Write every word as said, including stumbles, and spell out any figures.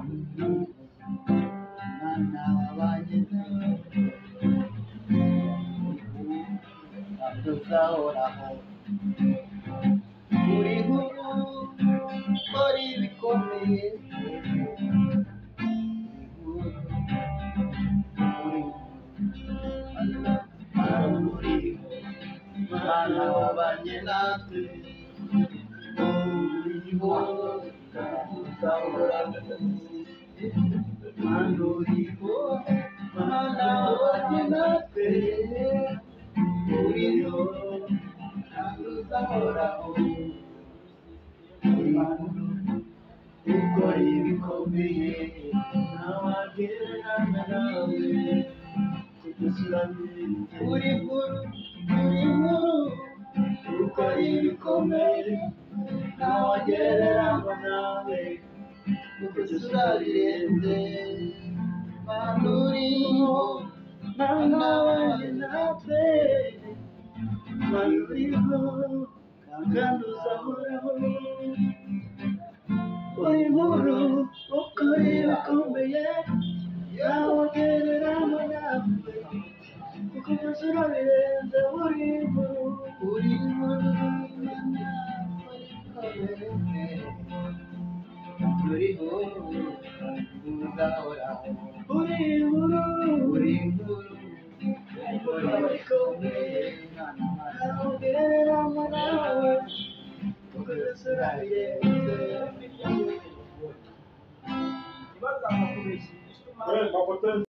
Mana wabanyena tuzahoraho uri nkuru uri bikomeye uri Mana wabanye natwe uriho tuzahoraho Mana uriho Mana wabanye natwe uriho tuzahoraho ukora ibikomeye ntawagererana nawe uri nkuru uri nkuru ukora ibikomeye ntawagererana nawe kugeza birenze Mana uriho Mana wanjye natwe Mana uriho kandi uzahoraho uri nkuru ukora ibikomeye ntawagererana nawe kugeza birenze uri nkuru uri nkuru Mana uriho uzahoraho uri nkuru uri nkuru ukora ibikomeye ntawagererana nawe kugeza birenze Makoto